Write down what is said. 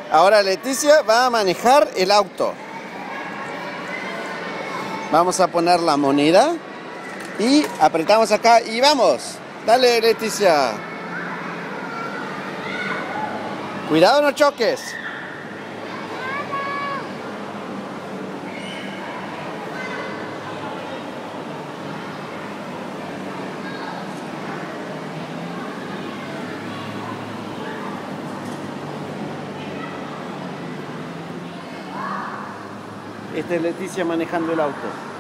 Ahora Leticia va a manejar el auto. Vamos a poner la moneda y apretamos acá y vamos. Dale, Leticia. Cuidado, no choques. Esta es Leticia manejando el auto.